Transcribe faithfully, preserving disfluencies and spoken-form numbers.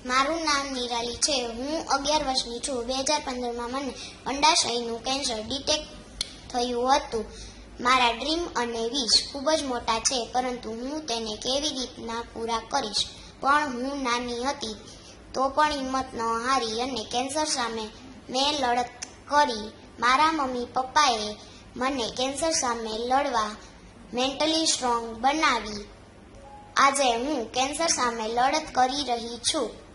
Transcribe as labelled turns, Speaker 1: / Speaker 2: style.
Speaker 1: મારું નામ નિરાલી છે. હું અગિયાર વર્ષની છું. બે હજાર પંદરમાં મને અંડાશયનું કેન્સર ડિટેક્ટ થયું હતું. મારા ડ્રીમ અને વિશ ખૂબ જ મોટા છે, પરંતુ હું તેને કેવી રીતના પૂરા કરીશ. પણ હું નાની હતી તો પણ હિંમત ન હારી અને કેન્સર સામે મેં લડત કરી. મારા મમ્મી પપ્પાએ મને કેન્સર સામે લડવા મેન્ટલી સ્ટ્રોંગ બનાવી. આજે હું કેન્સર સામે લડત કરી રહી છું.